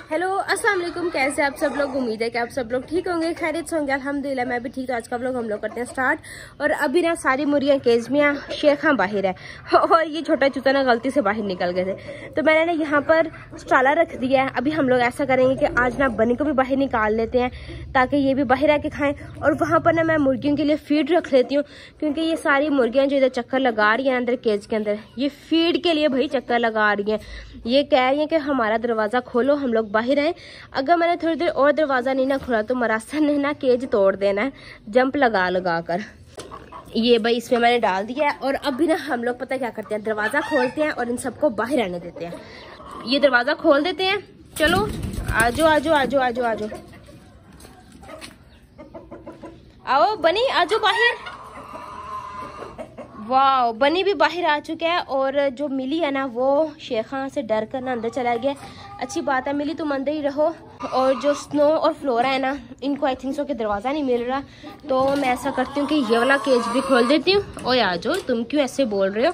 Hello अस्सलाम वालेकुम, कैसे आप सब लोग। उम्मीद है कि आप सब लोग ठीक होंगे, खैरियत से होंगे। अल्हम्दुलिल्लाह मैं भी ठीक। तो आज का व्लॉग हम लोग करते हैं स्टार्ट। और अभी ना सारी मुर्गियाँ केज में, शेखा बाहर है और ये छोटा चूता ना गलती से बाहर निकल गए थे, तो मैंने ना यहाँ पर स्टाला रख दिया है। अभी हम लोग ऐसा करेंगे कि आज ना बनी को भी बाहर निकाल लेते हैं ताकि ये भी बाहर आके खाएं। और वहाँ पर ना मैं मुर्गियों के लिए फीड रख लेती हूँ, क्योंकि ये सारी मुर्गियाँ जो इधर चक्कर लगा रही हैं अंदर केज के अंदर, ये फीड के लिए भाई चक्कर लगा रही हैं। ये कह रही हैं कि हमारा दरवाज़ा खोलो, हम लोग बाहर आए। अगर मैंने थोड़ी देर और दरवाज़ा नहीं ना खोला तो मरासन ने ना केज तोड़ देना है, जंप लगा लगा कर। ये भाई इसमें मैंने डाल दिया है। और अब भी ना हम लोग पता क्या करते हैं, दरवाज़ा खोलते हैं और इन सबको बाहर आने देते हैं। ये दरवाज़ा खोल देते हैं। चलो आजो आजो आजो आजो आजो, आओ बनी आजो बाहर। वाह, बनी भी बाहर आ चुका है। और जो मिली है ना वो शेखा से डर कर ना अंदर चला गया। अच्छी बात है, मिली तुम अंदर ही रहो। और जो स्नो और फ्लोरा है ना, इनको आई थिंक सो कि दरवाज़ा नहीं मिल रहा, तो मैं ऐसा करती हूँ कि ये वाला केज भी खोल देती हूँ। ओए आ जाओ, तुम क्यों ऐसे बोल रहे हो।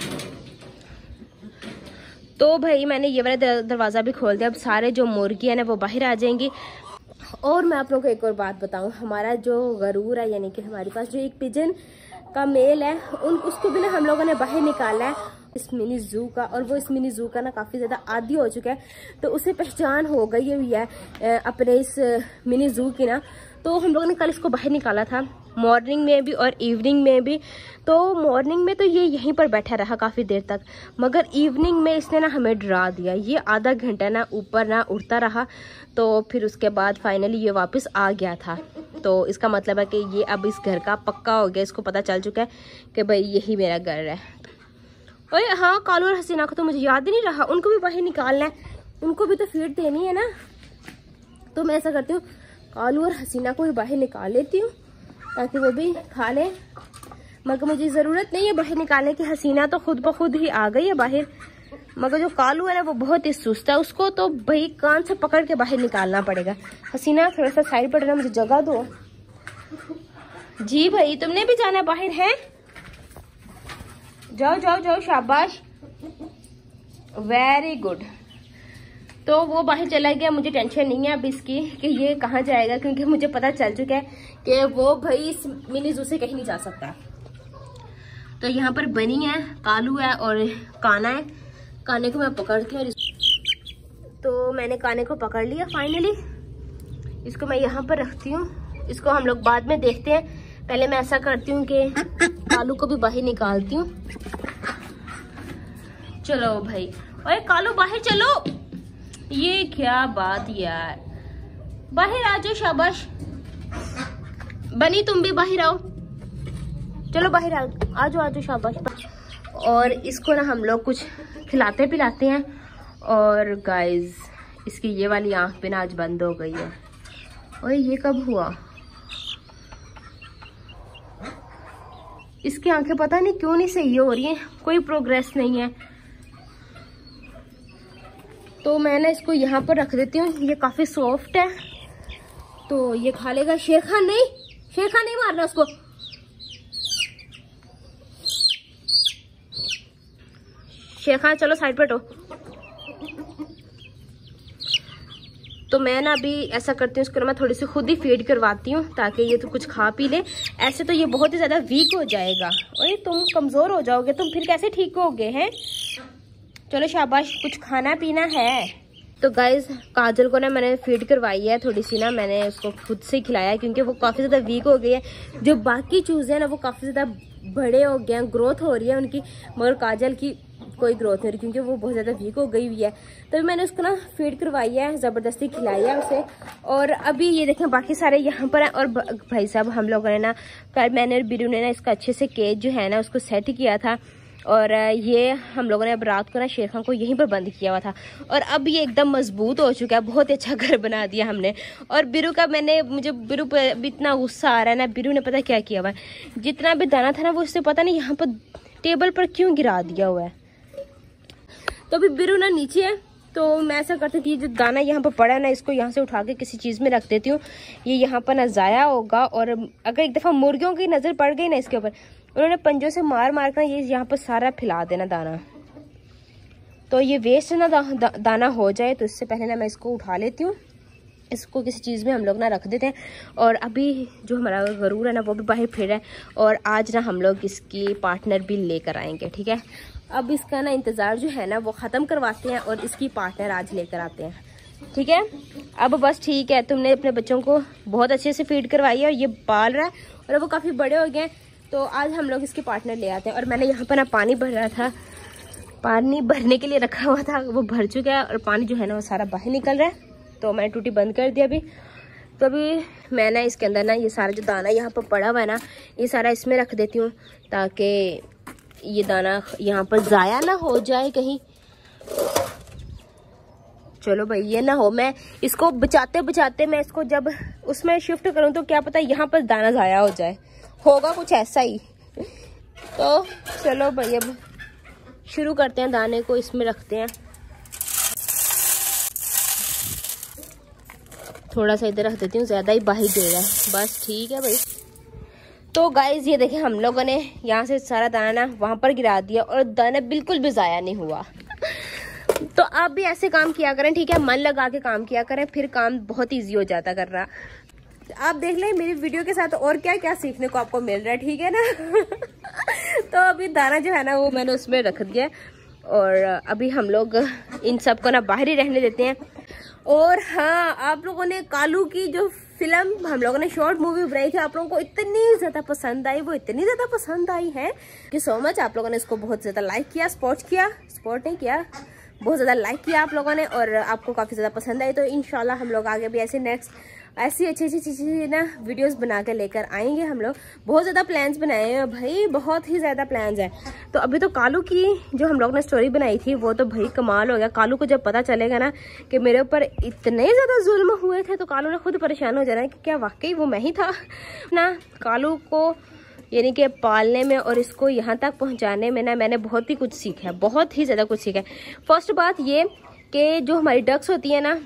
तो भाई मैंने ये वाला दरवाज़ा भी खोल दिया। अब सारे जो मुर्गी है ना वो बाहर आ जाएंगी। और मैं आप लोगों को एक और बात बताऊँ, हमारा जो गरूर है, यानी कि हमारे पास जो एक पिजन का मेल है, उसको भी ना हम लोगों ने बाहर निकाला है इस मिनी जू का। और वो इस मिनी जू का ना काफ़ी ज़्यादा आदी हो चुका है, तो उसे पहचान हो गई हुई है अपने इस मिनी जू की ना। तो हम लोगों ने कल इसको बाहर निकाला था, मॉर्निंग में भी और इवनिंग में भी। तो मॉर्निंग में तो ये यहीं पर बैठा रहा काफ़ी देर तक, मगर इवनिंग में इसने ना हमें डरा दिया। ये आधा घंटा ना ऊपर ना उड़ता रहा, तो फिर उसके बाद फाइनली ये वापस आ गया था। तो इसका मतलब है कि ये अब इस घर का पक्का हो गया। इसको पता चल चुका है कि भाई यही मेरा घर है। ओए हाँ, कालू और हसीना को तो मुझे याद ही नहीं रहा, उनको भी बाहर निकालना है, उनको भी तो फीड देनी है ना। तो मैं ऐसा करती हूँ, कालू और हसीना को भी बाहर निकाल लेती हूँ ताकि वो भी खा लें। मगर मुझे ज़रूरत नहीं है बाहर निकालने की, हसीना तो खुद ब खुद ही आ गई है बाहर। मगर जो कालू है ना वो बहुत ही सुस्त है, उसको तो भाई कान से पकड़ के बाहर निकालना पड़ेगा। हसीना थोड़ा सा साइड पर रहना, मुझे जगह दो। जी भाई, तुमने भी जाना बाहर है, जाओ जाओ जाओ, शाबाश, वेरी गुड। तो वो बाहर चला गया, मुझे टेंशन नहीं है अब इसकी कि ये कहाँ जाएगा, क्योंकि मुझे पता चल चुका है कि वो भाई इस मिनी जू से कहीं नहीं जा सकता। तो यहाँ पर बनी है, कालू है और काना है। काने को मैं पकड़ती हूँ, तो मैंने काने को पकड़ लिया फाइनली। इसको मैं यहाँ पर रखती हूँ, इसको हम लोग बाद में देखते हैं। पहले मैं ऐसा करती हूँ कि कालू को भी बाहर निकालती हूँ। चलो भाई, ओए कालू बाहर चलो। ये क्या बात यार, बाहर आ जाओ, शाबाश। बनी तुम भी बाहर आओ, चलो बाहर आ जाओ, आ जाओ, शाबाश। और इसको ना हम लोग कुछ खिलाते पिलाते हैं। और गाइस, इसकी ये वाली आंख पे ना आज बंद हो गई है। ओए ये कब हुआ, इसकी आंखें पता नहीं क्यों नहीं सही हो रही हैं, कोई प्रोग्रेस नहीं है। तो मैं ना इसको यहाँ पर रख देती हूँ, ये काफी सॉफ्ट है तो ये खा लेगा। शेखा नहीं मारना उसको। शेखा चलो साइड पर हटो। तो मैं ना अभी ऐसा करती हूँ, इसको मैं थोड़ी सी खुद ही फीड करवाती हूँ ताकि ये तो कुछ खा पी ले। ऐसे तो ये बहुत ही ज़्यादा वीक हो जाएगा। ओए तुम कमज़ोर हो जाओगे, तुम फिर कैसे ठीक होगे हैं। चलो शाबाश, कुछ खाना पीना है। तो गाइज, काजल को ना मैंने फीड करवाई है थोड़ी सी ना, मैंने उसको खुद से खिलाया है क्योंकि वो काफ़ी ज़्यादा वीक हो गई है। जो बाकी चूज़े हैं ना वो काफ़ी ज़्यादा बड़े हो गए हैं, ग्रोथ हो रही है उनकी, मगर काजल की कोई ग्रोथ नहीं हो रही क्योंकि वो बहुत ज़्यादा वीक हो गई हुई है। तो मैंने उसको ना फीड करवाई है, ज़बरदस्ती खिलाई है उसे। और अभी ये देखें बाकी सारे यहाँ पर हैं। और भाई साहब, हम लोगों ने ना कल मैंने और बिरू ने ना इसका अच्छे से केज जो है ना उसको सेट किया था। और ये हम लोगों ने अब रात को ना शेखा को यहीं पर बंद किया हुआ था। और अब ये एकदम मजबूत हो चुका है, बहुत ही अच्छा घर बना दिया हमने। और बिरू का मुझे बिरू पर भी इतना गुस्सा आ रहा है ना। बिरू ने पता क्या किया हुआ है, जितना भी दाना था ना वो उससे पता नहीं यहाँ पर टेबल पर क्यों गिरा दिया हुआ है। तो अभी बिरू ना नीचे है, तो मैं ऐसा करती थी, जो दाना यहाँ पर पड़ा है ना इसको यहाँ से उठा के किसी चीज़ में रख देती हूँ। ये यहाँ पर ना ज़ाया होगा। और अगर एक दफ़ा मुर्गियों की नज़र पड़ गई ना इसके ऊपर, उन्होंने पंजों से मार मार कर ये यहाँ पर सारा फैला देना दाना। तो ये वेस्ट ना दाना हो जाए, तो इससे पहले ना मैं इसको उठा लेती हूँ। इसको किसी चीज़ में हम लोग ना रख देते हैं। और अभी जो हमारा गरूर है ना वो भी बाहर फिर रहा है, और आज ना हम लोग इसकी पार्टनर भी लेकर आएंगे, ठीक है। अब इसका ना इंतज़ार जो है ना वो ख़त्म करवाते हैं और इसकी पार्टनर आज लेकर आते हैं, ठीक है। अब बस ठीक है, तुमने अपने बच्चों को बहुत अच्छे से फीड करवाई है और ये पाल रहा है और वो काफ़ी बड़े हो गए, तो आज हम लोग इसकी पार्टनर ले आते हैं। और मैंने यहाँ पर ना पानी भर रहा था, पानी भरने के लिए रखा हुआ था, वो भर चुका है और पानी जो है ना वो सारा बाहर निकल रहा है, तो मैंने टूटी बंद कर दिया अभी। तो अभी मैं ना इसके अंदर ना ये सारा जो दाना यहाँ पर पड़ा हुआ है ना, ये सारा इसमें रख देती हूँ ताकि ये दाना यहाँ पर ज़ाया ना हो जाए कहीं। चलो भाई, ये ना हो मैं इसको बचाते बचाते मैं इसको जब उसमें शिफ्ट करूँ तो क्या पता यहाँ पर दाना ज़ाया हो जाए, होगा कुछ ऐसा ही। तो चलो भाई अब शुरू करते हैं, दाने को इसमें रखते हैं। थोड़ा सा इधर रख देती हूँ, ज़्यादा ही बाहर दे रहा है, बस ठीक है भाई। तो गाइज ये देखें, हम लोगों ने यहाँ से सारा दाना वहाँ पर गिरा दिया और दाना बिल्कुल भी ज़ाया नहीं हुआ। तो आप भी ऐसे काम किया करें, ठीक है, मन लगा के काम किया करें, फिर काम बहुत ईजी हो जाता करना। आप देख लें मेरी वीडियो के साथ और क्या क्या सीखने को आपको मिल रहा है, ठीक है ना। तो अभी दाना जो है ना वो मैंने उसमें रख दिया और अभी हम लोग इन सबको ना बाहर ही रहने देते हैं। और हाँ, आप लोगों ने कालू की जो फिल्म हम लोगों ने शॉर्ट मूवी बनाई थी, आप लोगों को इतनी ज़्यादा पसंद आई, वो इतनी ज़्यादा पसंद आई है कि सो मच। आप लोगों ने इसको बहुत ज़्यादा लाइक किया, सपोर्ट नहीं किया, बहुत ज़्यादा लाइक किया आप लोगों ने, और आपको काफ़ी ज़्यादा पसंद आई। तो इंशाल्लाह हम लोग आगे भी ऐसे नेक्स्ट ऐसी अच्छी अच्छी चीज़ें ना वीडियोस बना कर लेकर आएंगे। हम लोग बहुत ज़्यादा प्लान्स बनाए हैं भाई, बहुत ही ज़्यादा प्लान्स हैं। तो अभी तो कालू की जो हम लोग ने स्टोरी बनाई थी वो तो भाई कमाल हो गया। कालू को जब पता चलेगा ना कि मेरे ऊपर इतने ज़्यादा जुल्म हुए थे, तो कालू ने खुद परेशान हो जाना है कि क्या वाकई वो मैं ही था ना। कालू को यानी कि पालने में और इसको यहाँ तक पहुँचाने में ना मैंने बहुत ही कुछ सीखा है, बहुत ही ज़्यादा कुछ सीखा है। फर्स्ट बात ये कि जो हमारी डक्स होती है ना,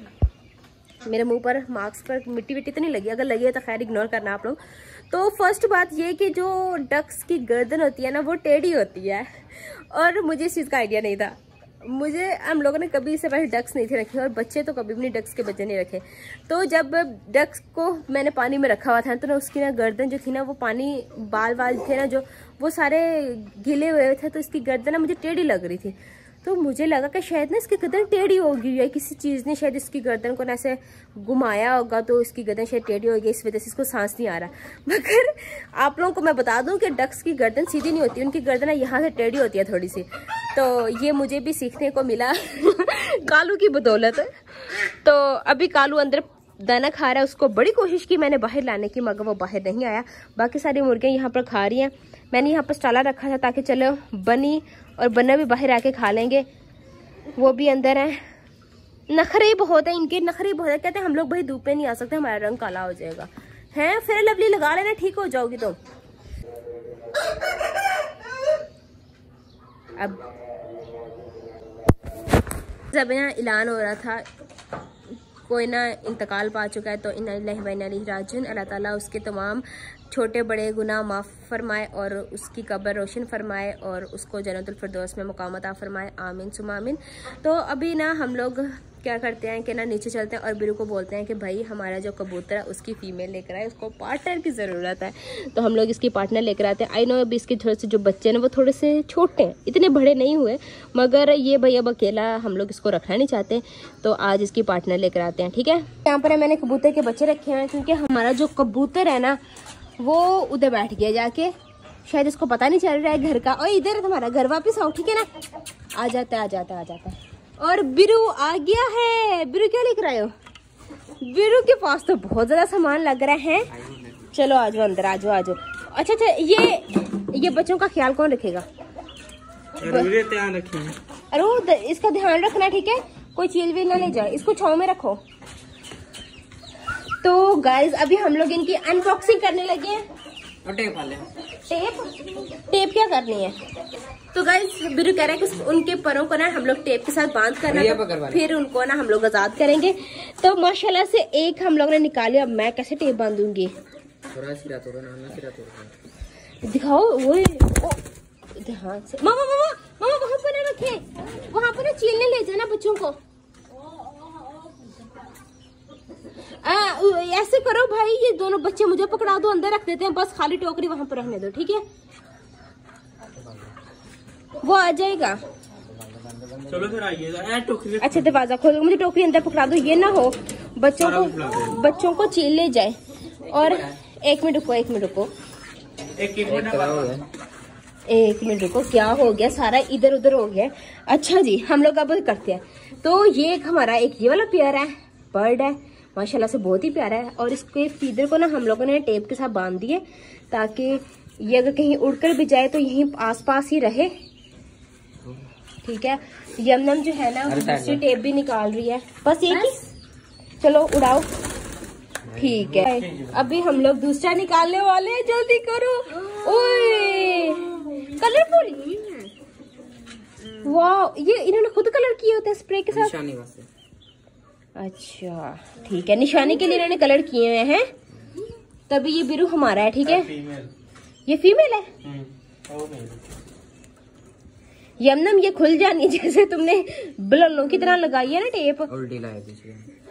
मेरे मुंह पर मार्क्स पर मिट्टी विट्टी तो नहीं लगी, अगर लगी है तो खैर इग्नोर करना आप लोग। तो फर्स्ट बात ये कि जो डक्स की गर्दन होती है ना वो टेढ़ी होती है, और मुझे इस चीज़ का आइडिया नहीं था। मुझे हम लोगों ने कभी इससे पहले डक्स नहीं थे रखे, और बच्चे तो कभी भी नहीं डक्स के बच्चे नहीं रखे। तो जब डक्स को मैंने पानी में रखा हुआ था तो ना उसकी ना गर्दन जो थी ना, वो पानी बाल वाल थे ना जो वो सारे गिले हुए थे, तो इसकी गर्दन ना मुझे टेढ़ी लग रही थी। तो मुझे लगा कि शायद ना इसकी गर्दन टेढ़ी होगी, या किसी चीज़ ने शायद इसकी गर्दन को ना ऐसे घुमाया होगा, तो इसकी गर्दन शायद टेढ़ी होगी, इस वजह से इसको सांस नहीं आ रहा। मगर आप लोगों को मैं बता दूं कि डक्स की गर्दन सीधी नहीं होती, उनकी गर्दन यहाँ से टेढ़ी होती है थोड़ी सी। तो ये मुझे भी सीखने को मिला कालू की बदौलत। तो अभी कालू अंदर दाना खा रहा है, उसको बड़ी कोशिश की मैंने बाहर लाने की, मगर वो बाहर नहीं आया। बाकी सारी मुर्गियाँ यहाँ पर खा रही हैं। मैंने यहाँ पर स्टाला रखा था ताकि चलो बनी और बन्ना भी बाहर आके खा लेंगे, वो भी अंदर है। नखरे बहुत है इनके, नखरे बहुत है। कहते हैं हम लोग भाई धूप पे नहीं आ सकते, हमारा रंग काला हो जाएगा। हैं फेयर लवली लगा लेना, ठीक हो जाओगी। तो अब जब ना ऐलान हो रहा था कोई ना इंतकाल पा चुका है, तो इन्ना लिल्लाहि व इन्ना इलैहि राजिऊन, अल्लाह ताला उसके तमाम छोटे बड़े गुनाह माफ़ फरमाए और उसकी कब्र रोशन फरमाए और उसको जन्नतुल फिरदौस में मुकाम अता फरमाए, आमीन सुम्मा आमीन। तो अभी ना हम लोग क्या करते हैं कि ना नीचे चलते हैं और बिरू को बोलते हैं कि भाई हमारा जो कबूतर है उसकी फीमेल लेकर आए, उसको पार्टनर की ज़रूरत है। तो हम लोग इसकी पार्टनर लेकर आते हैं। आई नो अभी इसके थोड़े से जो बच्चे हैं वो थोड़े से छोटे हैं, इतने बड़े नहीं हुए, मगर ये भाई अब अकेला हम लोग इसको रखना नहीं चाहते, तो आज इसकी पार्टनर लेकर आते हैं, ठीक है। यहाँ पर मैंने कबूतर के बच्चे रखे हैं, क्योंकि हमारा जो कबूतर है ना वो उधर बैठ गया जाके, शायद इसको पता नहीं चल रहा है घर का। और इधर है तुम्हारा घर, वापस आओ, ठीक है ना। आ जाता है। और बिरू आ गया है। बिरू क्या लेकर आए हो? बिरू के पास तो बहुत ज्यादा सामान लग रहा है। चलो आ जाओ अंदर, आ जाओ। अच्छा, ये बच्चों का ख्याल कौन रखेगा? अरे इसका ध्यान रखना, ठीक है, कोई चील वील ना ले जाए, इसको छांव में रखो। तो गाइज अभी हम लोग इनकी अनबॉक्सिंग करने लगे हैं। और टेप क्या करनी है? तो गाइज बिरू कह रहा है कि उनके परों को ना हम लोग टेप के साथ बांध करना, फिर उनको ना हम लोग आजाद करेंगे। तो माशाल्लाह से एक हम लोग ने निकाली, अब मैं कैसे टेप बांधूंगी? दिखाओ वो ध्यान से। मामा मामा वहाँ पर ना रखे, वहाँ पर ना चीलने ले जाना बच्चों को। ऐसे करो भाई, ये दोनों बच्चे मुझे पकड़ा दो, अंदर रख देते हैं, बस खाली टोकरी वहाँ पर रखने दो, ठीक है? वो आ जाएगा। चलो फिर आइएगा। टोकरी अच्छा दरवाजा खोलो, मुझे टोकरी अंदर पकड़ा दो, ये ना हो बच्चों को चील ले जाए। और एक मिनट रुको, एक मिनट रुको, एक मिनट रुको, क्या हो गया? सारा इधर उधर हो गया। अच्छा जी, हम लोग अब करते हैं। तो ये एक हमारा एक ये वाला पेयर है, बर्ड है, माशाल्लाह से बहुत ही प्यारा है। और इसके फीदर को ना हम लोगों ने टेप के साथ बांध दिए, ताकि ये अगर कहीं उड़कर भी जाए तो यहीं आसपास ही रहे, ठीक है? यमनम जो है ना दूसरी टेप भी निकाल रही है, बस एक ही। चलो उड़ाओ, ठीक है। अभी हम लोग दूसरा निकालने वाले हैं, जल्दी करो। ओए कलरफुल, वाह, ये इन्होंने खुद कलर किए होते हैं स्प्रे के साथ। अच्छा ठीक है, निशानी के लिए इन्होंने कलर किए हुए हैं। तभी ये बिरू हमारा है, ठीक है? ये फीमेल है। यमनम ये खुल जानी, जैसे तुमने बलूनों की तरह लगाई है ना टेप। उल्टी लगाई थी।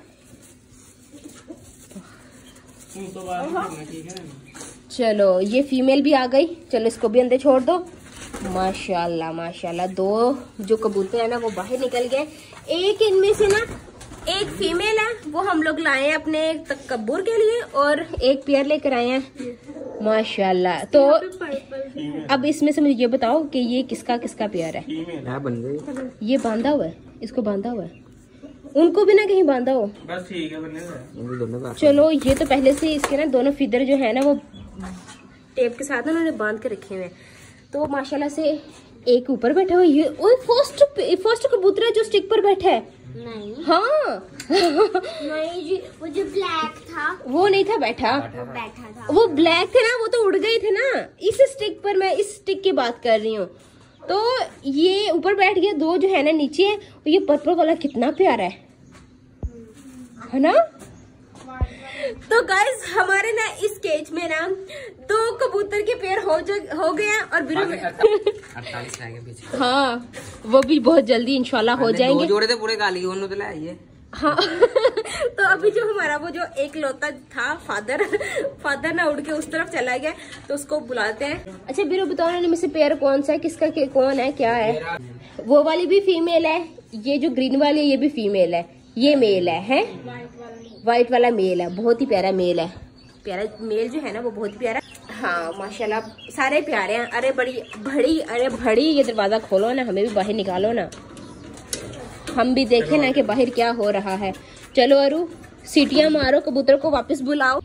चलो ये फीमेल भी आ गई, चलो इसको भी अंदर छोड़ दो। माशाल्लाह माशाल्लाह, दो जो कबूतर है ना वो बाहर निकल गए। एक इनमें से ना एक फीमेल है, वो हम लोग लाए हैं अपने तकब्बुर के लिए, और एक पेयर लेकर आए हैं माशाल्लाह। तो अब इसमें से मुझे ये बताओ कि ये किसका किसका पेयर है? ये बांधा हुआ है, इसको बांधा हुआ है, उनको भी ना कहीं बांधा हो, बस ठीक है। चलो ये तो पहले से इसके ना दोनों फीदर जो है ना वो टेप के साथ ना उन्होंने बांध के रखे हुए हैं। तो माशाल्लाह से एक ऊपर बैठा हुआ, ये फर्स्ट कबूतर है जो स्टिक पर बैठा है। नहीं, हाँ नहीं जी, वो जो ब्लैक था वो नहीं था बैठा, वो बैठा था। वो ब्लैक थे ना, वो तो उड़ गए थे ना इस स्टिक पर। मैं इस स्टिक की बात कर रही हूँ। तो ये ऊपर बैठ गया, दो जो है ना नीचे है। और ये पर्पल वाला कितना प्यारा है ना? तो गाइस हमारे ना इस केज में ना दो कबूतर के पेयर हो गया, और बिरू 48 रह गए पीछे। हाँ वो भी बहुत जल्दी इंशाल्लाह हो जाएंगे। दो जोड़े थे पूरे काली, तो लाइए। हाँ तो अभी जो हमारा वो जो एक लौता था फादर ना उड़ के उस तरफ चला गया, तो उसको बुलाते हैं। अच्छा बिरू बताओ ना, इनमें से पेयर कौन सा है, किसका कौन है, क्या है? वो वाली भी फीमेल है, ये जो ग्रीन वाली है ये भी फीमेल है, ये मेल है? व्हाइट वाला मेल है, बहुत ही प्यारा मेल है। प्यारा मेल जो है ना वो बहुत ही प्यारा। हाँ माशाल्लाह सारे प्यारे हैं। अरे बड़ी ये दरवाजा खोलो ना, हमें भी बाहर निकालो ना, हम भी देखें ना कि बाहर क्या हो रहा है। चलो अरु सीटियां मारो, कबूतर को वापस बुलाओ।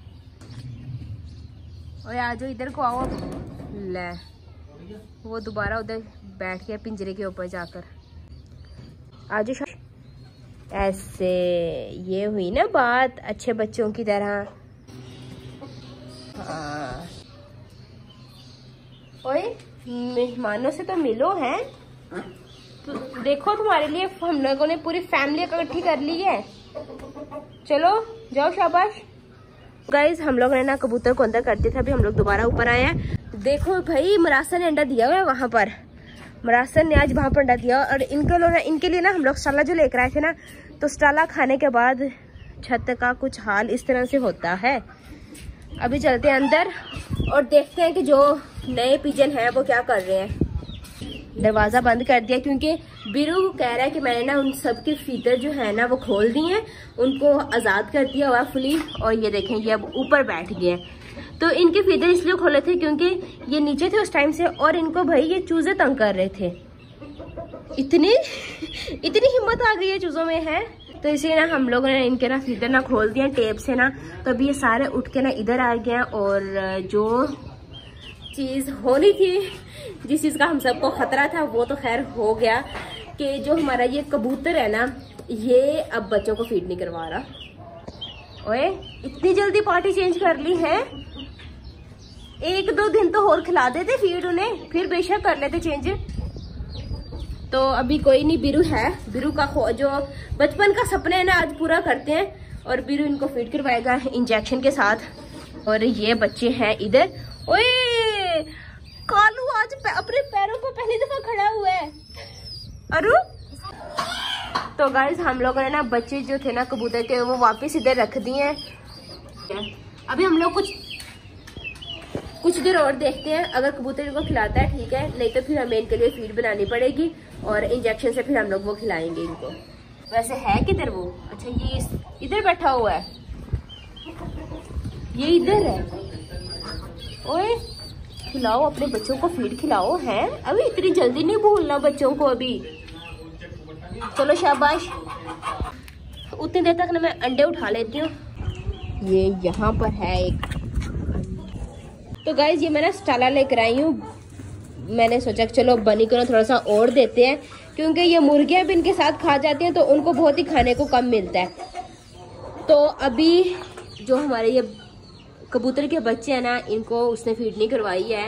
और आ जाओ, इधर को आओ। ले वो दोबारा उधर बैठ गया पिंजरे के ऊपर जाकर। आ जाओ, ऐसे ये हुई ना बात अच्छे बच्चों की तरह। हाँ ओए मेहमानों से तो मिलो हैं। तो देखो तुम्हारे लिए हम लोगों ने पूरी फैमिली इकट्ठी कर ली है। चलो जाओ, शाबाश। गाइज हम लोग ने ना कबूतर को अंदर करते थे, अभी हम लोग दोबारा ऊपर आए हैं। देखो भाई मरासन ने अंडा दिया हुआ है वहां पर, मरासन ने आज वहां पर अंडा दिया। और इनके लिए ना हम लोग स्टाला जो लेकर आए थे ना, तो स्टाला खाने के बाद छत का कुछ हाल इस तरह से होता है। अभी चलते हैं अंदर और देखते हैं कि जो नए पिजन है वो क्या कर रहे हैं। दरवाजा बंद कर दिया क्योंकि बिरू कह रहा है कि मैंने ना उन सब के फीतर जो है ना वो खोल दिए हैं, उनको आज़ाद कर दिया हुआ फुली। और ये देखें ये अब ऊपर बैठ गए हैं। तो इनके फीतर इसलिए खोले थे क्योंकि ये नीचे थे उस टाइम से, और इनको भाई ये चूजे तंग कर रहे थे। इतनी हिम्मत आ गई है चूजों में है। तो इसलिए ना हम लोगों ने इनके ना फीतर ना खोल दिए टेप से ना, तो अभी ये सारे उठ के ना इधर आ गए हैं। और जो चीज़ होनी थी, जिस चीज़ का हम सबको खतरा था, वो तो खैर हो गया कि जो हमारा ये कबूतर है ना, ये अब बच्चों को फीड नहीं करवा रहा। ओए इतनी जल्दी पार्टी चेंज कर ली है? 1-2 दिन तो और खिला देते फीड उन्हें, फिर बेशक कर लेते चेंज। तो अभी कोई नहीं, बिरू है, बिरू का जो बचपन का सपना है ना आज पूरा करते हैं। और बिरू इनको फीड करवाएगा इंजेक्शन के साथ। और ये बच्चे हैं इधर। ओए कालू आज अपने पैरों पर पहली दफा खड़ा हुआ है। अरु तो गाइस हम लोगों ने ना बच्चे जो थे ना कबूतर के वो वापस इधर रख दिए हैं। अभी हम लोग कुछ देर और देखते हैं, अगर कबूतर इनको खिलाता है ठीक है, नहीं तो फिर हमें इनके लिए फीड बनानी पड़ेगी और इंजेक्शन से फिर हम लोग वो खिलाएंगे इनको। वैसे है किधर वो? अच्छा ये इधर बैठा हुआ है, ये इधर है। ओए खिलाओ अपने बच्चों को, फीड खिलाओ। है अभी इतनी जल्दी नहीं भूलना बच्चों को अभी। चलो शाबाश। उतनी देर तक ना मैं अंडे उठा लेती हूँ। ये यहाँ पर है एक। तो गाइज ये मैं ना स्टाला लेकर आई हूँ। मैंने सोचा कि चलो बनी को ना थोड़ा सा और देते हैं, क्योंकि ये मुर्गियाँ भी इनके साथ खा जाती हैं तो उनको बहुत ही खाने को कम मिलता है। तो अभी जो हमारे ये कबूतर के बच्चे हैं ना, इनको उसने फीड नहीं करवाई है।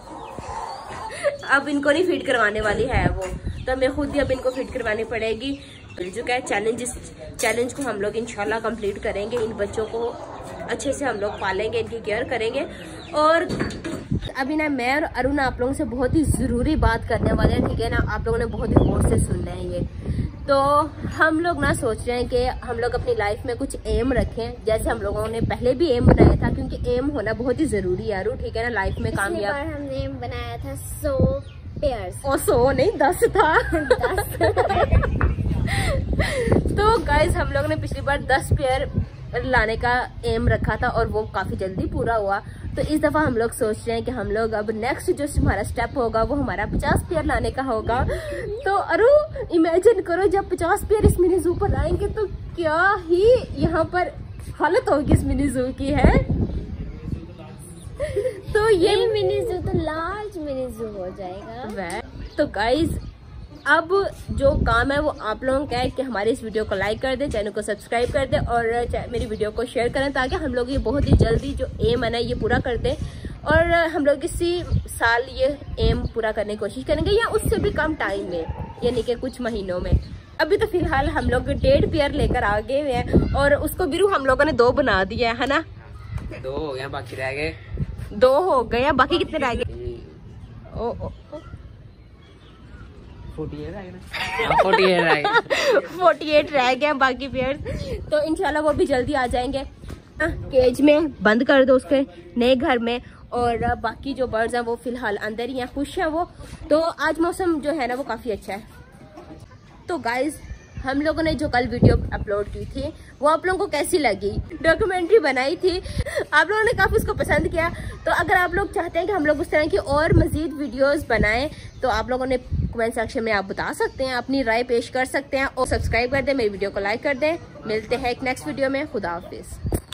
अब इनको नहीं फीड करवाने वाली है वो, तो हमें खुद ही अब इनको फीड करवानी पड़ेगी। मिल चुका है चैलेंज, इस चैलेंज को हम लोग इंशाल्लाह कंप्लीट करेंगे। इन बच्चों को अच्छे से हम लोग पालेंगे, इनकी केयर करेंगे। और अभी ना मैं और अरुण आप लोगों से बहुत ही ज़रूरी बात करने वाले हैं, ठीक है ना। आप लोगों ने बहुत ही गौर से सुनना है ये। तो हम लोग ना सोच रहे हैं कि हम लोग अपनी लाइफ में कुछ एम रखें, जैसे हम लोगों ने पहले भी एम बनाया था, क्योंकि एम होना बहुत ही ज़रूरी है अरुण, ठीक है ना, लाइफ में कामयाब। हमने एम बनाया था 100 पेयर्स। और 100 नहीं 10 था। 10 तो गाइज हम लोग ने पिछली बार 10 पेयर लाने का एम रखा था और वो काफी जल्दी पूरा हुआ। तो इस दफा हम लोग सोच रहे हैं कि हम लोग अब नेक्स्ट जो हमारा स्टेप होगा वो हमारा 50 पेयर लाने का होगा। तो अरु इमेजिन करो जब 50 पेयर इस मिनी जू पर आएंगे तो क्या ही यहाँ पर हालत होगी इस मिनी जू की है। तो ये मिनी जू तो लार्ज मिनी जू हो जाएगा। तो गाइज अब जो काम है वो आप लोगों का है कि हमारी इस वीडियो को लाइक कर दें, चैनल को सब्सक्राइब कर दें और मेरी वीडियो को शेयर करें, ताकि हम लोग ये बहुत ही जल्दी जो एम है ना ये पूरा कर दें। और हम लोग इसी साल ये एम पूरा करने की कोशिश करेंगे, या उससे भी कम टाइम में, यानी कि कुछ महीनों में। अभी तो फिलहाल हम लोग 1.5 पेयर लेकर आ गए हुए हैं और उसको बिरू हम लोगों ने 2 बना दिया है ना। 2 हो गया, बाकी रह गए 2 हो गए, बाकी कितने रह गए? 48 रह गए बाकी पेयर्स। तो इंशाल्लाह वो भी जल्दी आ जाएंगे। केज में बंद कर दो उसके नए घर में। और बाकी जो बर्ड्स हैं वो फिलहाल अंदर ही हैं, खुश हैं वो। तो आज मौसम जो है ना वो काफ़ी अच्छा है। तो गाइज हम लोगों ने जो कल वीडियो अपलोड की थी वो आप लोगों को कैसी लगी? डॉक्यूमेंट्री बनाई थी, आप लोगों ने काफ़ी उसको पसंद किया। तो अगर आप लोग चाहते हैं कि हम लोग उस तरह की और मज़ीद वीडियोस बनाएं तो आप लोगों ने कमेंट सेक्शन में आप बता सकते हैं, अपनी राय पेश कर सकते हैं। और सब्सक्राइब कर दें, मेरी वीडियो को लाइक कर दें। मिलते हैं एक नेक्स्ट वीडियो में। खुदा हाफिज़।